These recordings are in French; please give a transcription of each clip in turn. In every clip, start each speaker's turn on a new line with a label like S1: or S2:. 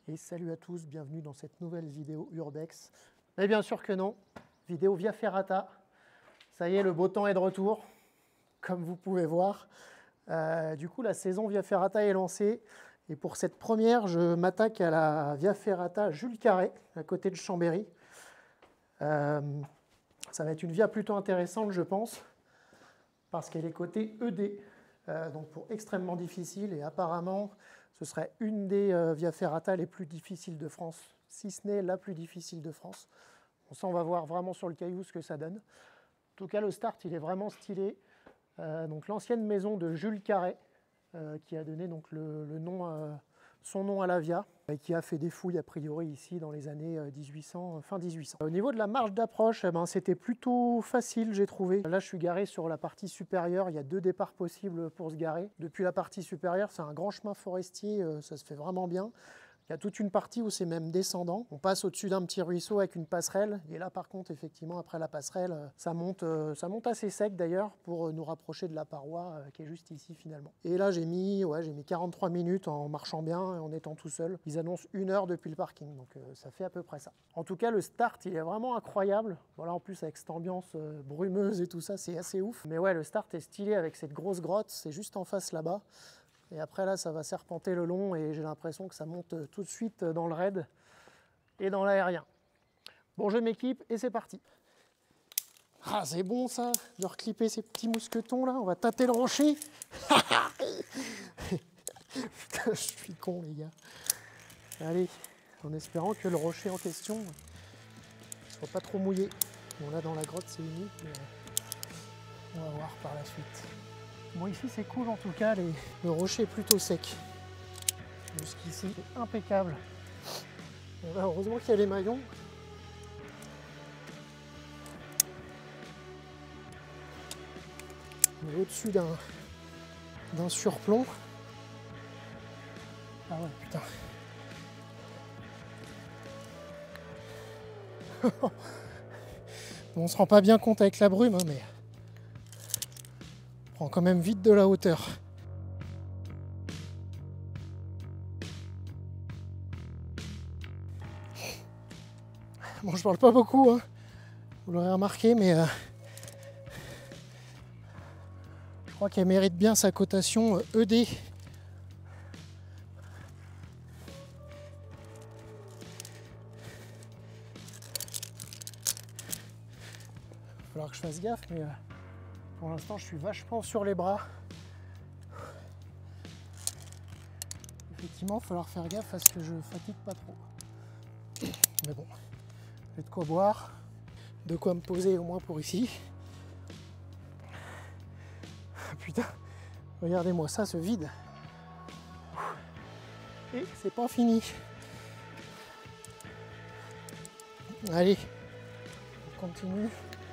S1: Et salut à tous, bienvenue dans cette nouvelle vidéo Urbex. Mais bien sûr que non, vidéo Via Ferrata. Ça y est, le beau temps est de retour, comme vous pouvez voir. Du coup, la saison Via Ferrata est lancée. Et pour cette première, je m'attaque à la Via Ferrata Jules Carré, à côté de Chambéry. Ça va être une via plutôt intéressante, je pense, parce qu'elle est cotée ED, donc pour extrêmement difficile. Et apparemment, ce serait une des Via Ferrata les plus difficiles de France, si ce n'est la plus difficile de France. Bon, ça, on va voir vraiment sur le caillou ce que ça donne. En tout cas, le start, il est vraiment stylé. Donc l'ancienne maison de Jules Carré, qui a donné donc son nom à la via, et qui a fait des fouilles a priori ici dans les années 1800, fin 1800. Au niveau de la marge d'approche, c'était plutôt facile, j'ai trouvé. Là, je suis garé sur la partie supérieure. Il y a 2 départs possibles pour se garer. Depuis la partie supérieure, c'est un grand chemin forestier, ça se fait vraiment bien. Il y a toute une partie où c'est même descendant. On passe au-dessus d'un petit ruisseau avec une passerelle. Et là, par contre, effectivement, après la passerelle, ça monte assez sec d'ailleurs pour nous rapprocher de la paroi qui est juste ici finalement. Et là, j'ai mis 43 minutes en marchant bien et en étant tout seul. Ils annoncent 1 heure depuis le parking, donc ça fait à peu près ça. En tout cas, le start, il est vraiment incroyable. Voilà, en plus, avec cette ambiance brumeuse et tout ça, c'est assez ouf. Mais ouais, le start est stylé avec cette grosse grotte. C'est juste en face là-bas. Et après là, ça va serpenter le long et j'ai l'impression que ça monte tout de suite dans le raid et dans l'aérien. Bon, je m'équipe et c'est parti. Ah, c'est bon ça, de reclipper ces petits mousquetons là. On va tâter le rocher. Putain, je suis con les gars. Allez, en espérant que le rocher en question ne soit pas trop mouillé. Bon là dans la grotte c'est humide, mais on va voir par la suite. Bon, ici c'est cool en tout cas, le rocher est plutôt sec. Jusqu'ici, c'est impeccable. Et là, heureusement qu'il y a les maillons. On est au-dessus d'un surplomb. Ah ouais, putain. Bon, on se rend pas bien compte avec la brume, hein, mais on prend quand même vite de la hauteur. Bon, je parle pas beaucoup, hein. Vous l'aurez remarqué, mais je crois qu'elle mérite bien sa cotation ED. Il va falloir que je fasse gaffe, mais pour l'instant, je suis vachement sur les bras. Effectivement, il va falloir faire gaffe à ce que je fatigue pas trop. Mais bon, j'ai de quoi boire, de quoi me poser au moins pour ici. Putain, regardez-moi ça, ce vide. Et c'est pas fini. Allez, on continue.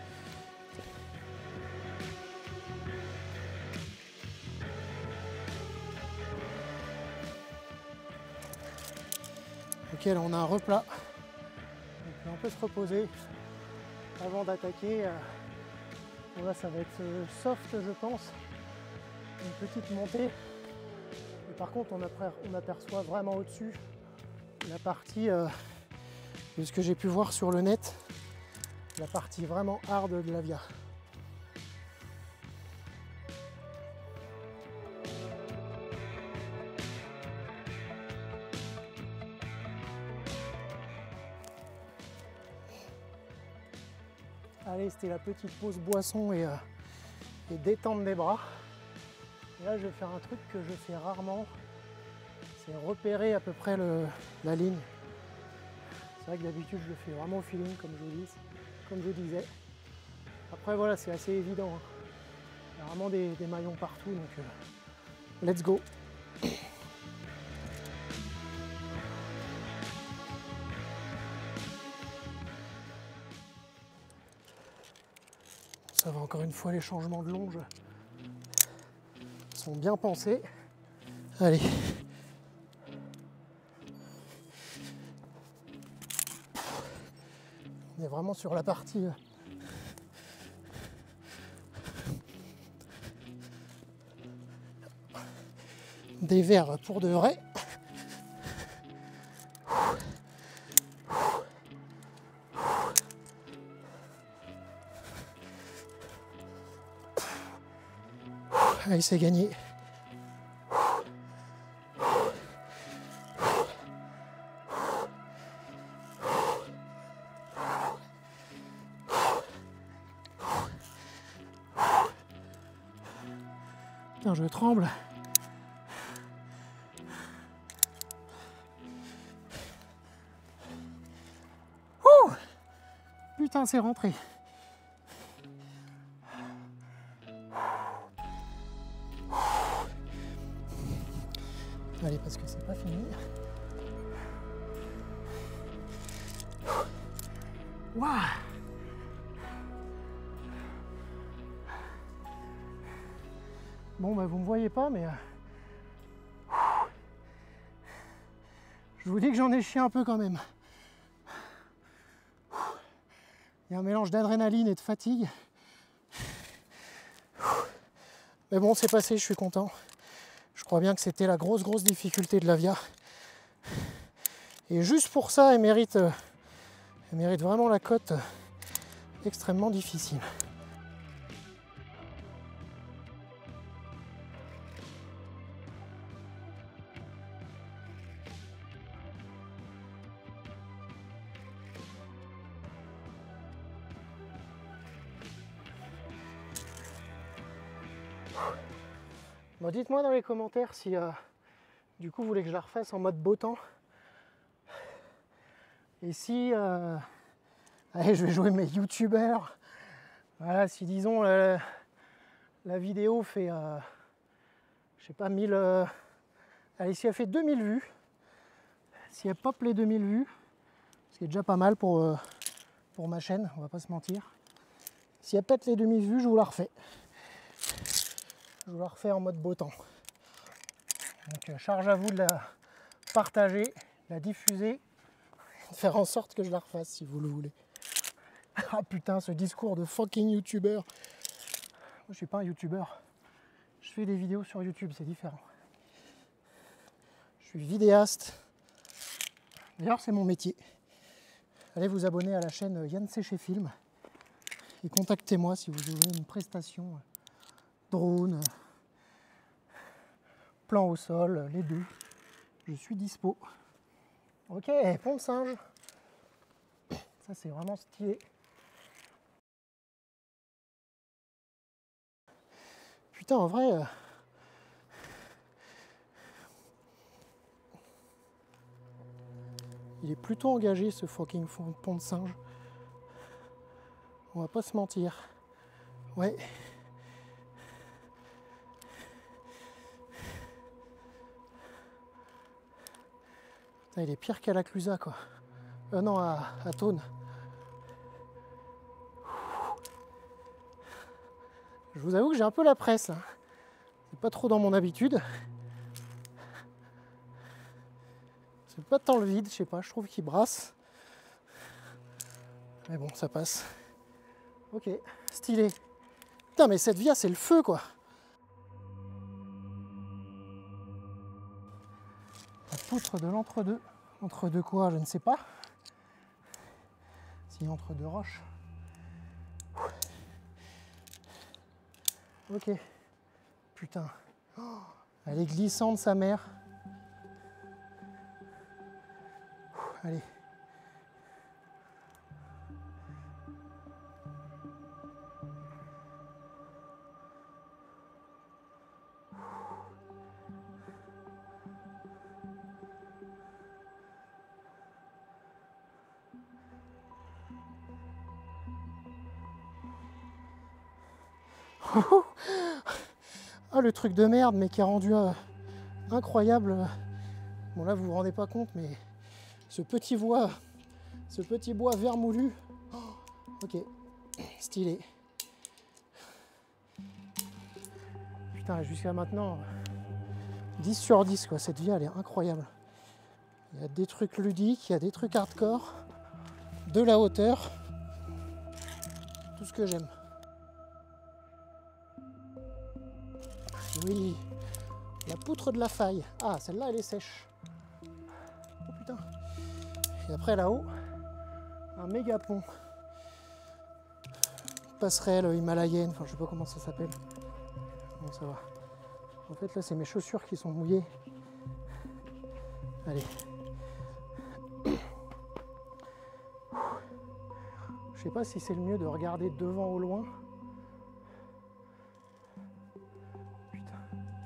S1: Ok, là on a un replat. Donc on peut se reposer avant d'attaquer. Bon, là ça va être soft je pense. Une petite montée. Et par contre on aperçoit vraiment au-dessus la partie de ce que j'ai pu voir sur le net. La partie vraiment hard de la via. Allez, c'était la petite pause boisson et détente des bras. Et là, je vais faire un truc que je fais rarement, c'est repérer à peu près la ligne. C'est vrai que d'habitude, je le fais vraiment au feeling, comme je vous disais. Après, voilà, c'est assez évident, hein. Il y a vraiment des maillons partout, donc let's go. Ça va, encore une fois, les changements de longe sont bien pensés. Allez. On est vraiment sur la partie des verres pour de vrai. Allez, c'est gagné. Putain, je tremble. Ouh! Putain, c'est rentré. Allez, parce que c'est pas fini. Waouh! Bon, bah vous me voyez pas, mais je vous dis que j'en ai chié un peu quand même. Il y a un mélange d'adrénaline et de fatigue. Mais bon, c'est passé, je suis content. Je crois bien que c'était la grosse difficulté de la via. Et juste pour ça, elle mérite vraiment la cote extrêmement difficile. Bon, dites-moi dans les commentaires si du coup vous voulez que je la refasse en mode beau temps. Et si allez, je vais jouer mes youtubeurs. Voilà, si disons la vidéo fait je sais pas 1000 allez, si elle fait 2000 vues, si elle pop les 2000 vues, ce qui est déjà pas mal pour ma chaîne, on va pas se mentir. Si elle pète les 2000 vues, je vous la refais. Je vous la refais en mode beau temps. Donc charge à vous de la partager, de la diffuser, de faire en sorte que je la refasse si vous le voulez. Ah putain, ce discours de fucking youtubeur. Moi, je suis pas un youtubeur. Je fais des vidéos sur YouTube, c'est différent. Je suis vidéaste. D'ailleurs, c'est mon métier. Allez vous abonner à la chaîne Yann Séché Film et contactez-moi si vous voulez une prestation drone, plan au sol, les deux. Je suis dispo. Ok, pont de singe. Ça, c'est vraiment stylé. Putain, en vrai... il est plutôt engagé, ce fucking pont de singe. On va pas se mentir. Ouais. Putain, il est pire qu'à la Clusaz, quoi. Non, à Thônes. Je vous avoue que j'ai un peu la presse. Hein. C'est pas trop dans mon habitude. C'est pas tant le vide, je sais pas, je trouve qu'il brasse. Mais bon, ça passe. Ok, stylé. Putain, mais cette via, c'est le feu, quoi. La poutre de l'entre-deux. Entre-deux quoi, je ne sais pas. Si entre deux roches. Ok. Putain. Oh, elle est glissante, sa mère. Allez. Ah, le truc de merde, mais qui a rendu incroyable. Bon, là, vous vous rendez pas compte, mais ce petit bois vermoulu. Oh, ok, stylé. Putain, jusqu'à maintenant, 10 sur 10, quoi. Cette via, elle est incroyable. Il y a des trucs ludiques, il y a des trucs hardcore, de la hauteur, tout ce que j'aime. Oui, la poutre de la faille. Ah, celle-là, elle est sèche. Oh putain. Et après, là-haut, un méga pont. Passerelle himalayenne, enfin, je sais pas comment ça s'appelle. Bon, ça va. En fait, là, c'est mes chaussures qui sont mouillées. Allez. Je sais pas si c'est le mieux de regarder devant au loin. Putain.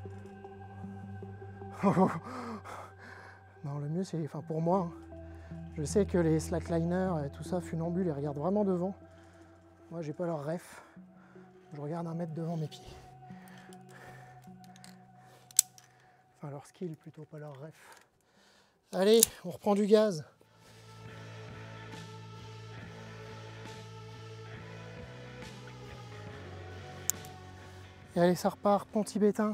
S1: Non, le mieux, c'est... Enfin, pour moi, hein, je sais que les slackliners et tout ça, funambules, ils regardent vraiment devant. Moi, j'ai pas leur ref. Je regarde 1 mètre devant mes pieds. Enfin, leur skill plutôt, pas leur ref. Allez, on reprend du gaz. Et allez, ça repart, pont tibétain.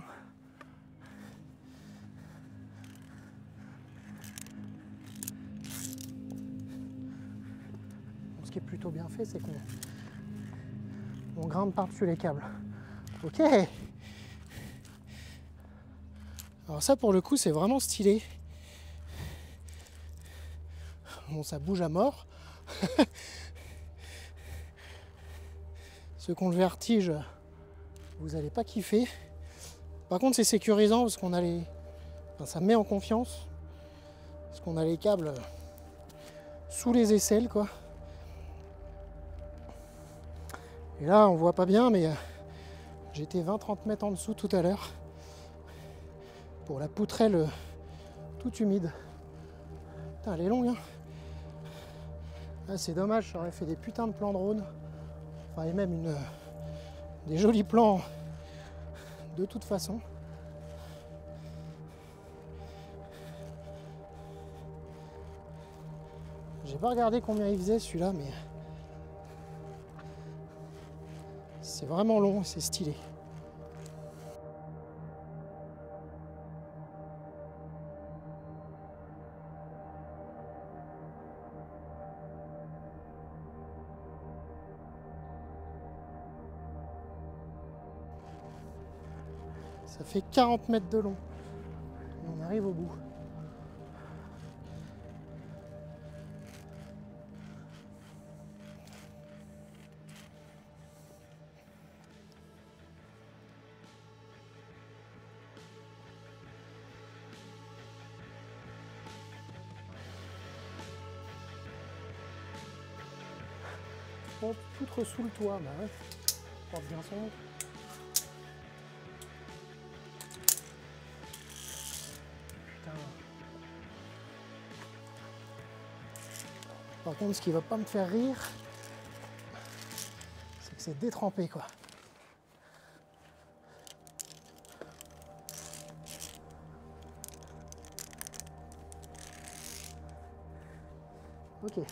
S1: Ce qui est plutôt bien fait, c'est qu'on grimpe par-dessus les câbles. Ok. Alors ça, pour le coup, c'est vraiment stylé. Bon, ça bouge à mort. Ceux qui ont le vertige, vous n'allez pas kiffer. Par contre, c'est sécurisant parce qu'on a les... Enfin, ça met en confiance. Parce qu'on a les câbles sous les aisselles, quoi. Et là, on voit pas bien, mais j'étais 20-30 mètres en dessous tout à l'heure. Pour la poutrelle toute humide. Putain, elle est longue, hein. Ah, c'est dommage, j'aurais fait des putains de plans drone. Enfin, et même des jolis plans de toute façon. J'ai pas regardé combien il faisait celui-là, mais c'est vraiment long et c'est stylé. Ça fait 40 mètres de long. Et on arrive au bout. On poutre sous le toit, bah ouais. Porte bien son nom. Par contre, ce qui va pas me faire rire, c'est que c'est détrempé, quoi. Ok.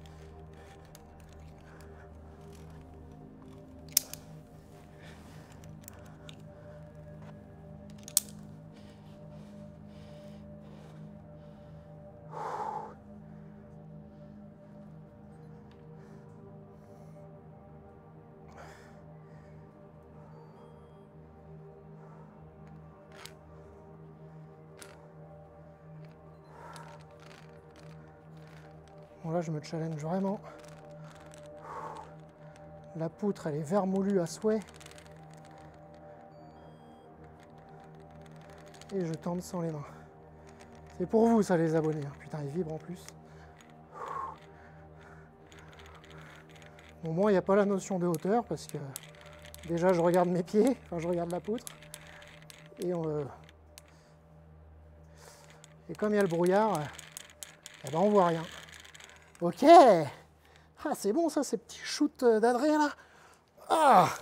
S1: Bon, là, je me challenge vraiment. La poutre, elle est vermoulue à souhait. Et je tente sans les mains. C'est pour vous, ça, les abonnés. Putain, il vibre en plus. Bon, moi, il n'y a pas la notion de hauteur parce que déjà, je regarde mes pieds, enfin, je regarde la poutre. Et comme il y a le brouillard, eh ben, on voit rien. Ok. Ah, c'est bon ça, ces petits shoots d'adré là. Ah.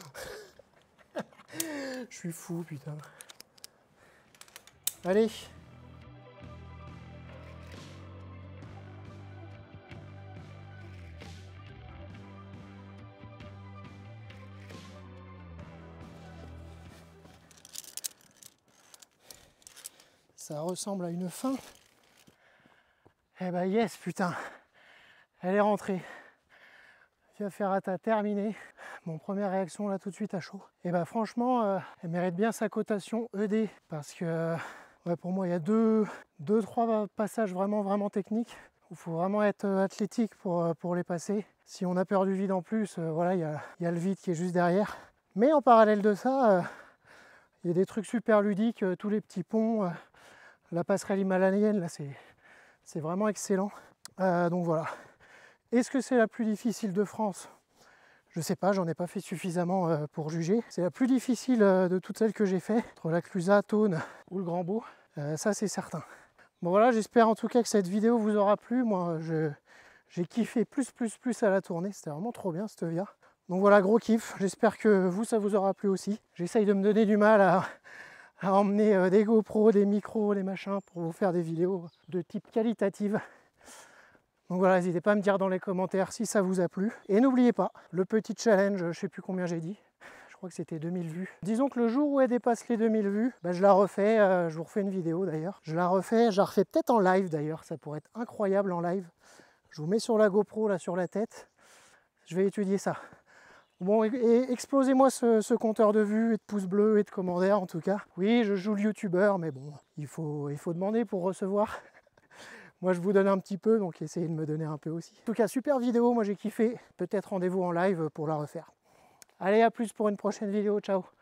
S1: Je suis fou, putain. Allez. Ça ressemble à une fin. Eh ben yes, putain. Elle est rentrée. Via Ferrata terminé. Mon première réaction là tout de suite à chaud. Et ben franchement, elle mérite bien sa cotation ED parce que ouais, pour moi il y a deux, trois passages vraiment techniques où il faut vraiment être athlétique pour les passer. Si on a peur du vide en plus, voilà, il y a le vide qui est juste derrière. Mais en parallèle de ça, Il y a des trucs super ludiques, tous les petits ponts, la passerelle himalayenne, là c'est vraiment excellent. Donc voilà. Est-ce que c'est la plus difficile de France? Je sais pas, j'en ai pas fait suffisamment pour juger. C'est la plus difficile de toutes celles que j'ai fait, entre la Clusaz, Thônes ou le Grand Beau. Ça c'est certain. Bon voilà, j'espère en tout cas que cette vidéo vous aura plu. Moi j'ai kiffé plus à la tournée, c'était vraiment trop bien cette via. Donc voilà, gros kiff, j'espère que vous ça vous aura plu aussi. J'essaye de me donner du mal à emmener des GoPro, des micros, des machins pour vous faire des vidéos de type qualitative. Donc voilà, n'hésitez pas à me dire dans les commentaires si ça vous a plu. Et n'oubliez pas, le petit challenge, je sais plus combien j'ai dit, je crois que c'était 2000 vues. Disons que le jour où elle dépasse les 2000 vues, bah je la refais, je vous refais une vidéo d'ailleurs. Je la refais peut-être en live d'ailleurs, ça pourrait être incroyable en live. Je vous mets sur la GoPro là sur la tête, je vais étudier ça. Bon, et explosez-moi ce compteur de vues et de pouces bleus et de commentaires en tout cas. Oui, je joue le youtubeur, mais bon, il faut demander pour recevoir. Moi, je vous donne un petit peu, donc essayez de me donner un peu aussi. En tout cas, super vidéo, moi j'ai kiffé. Peut-être rendez-vous en live pour la refaire. Allez, à plus pour une prochaine vidéo, ciao!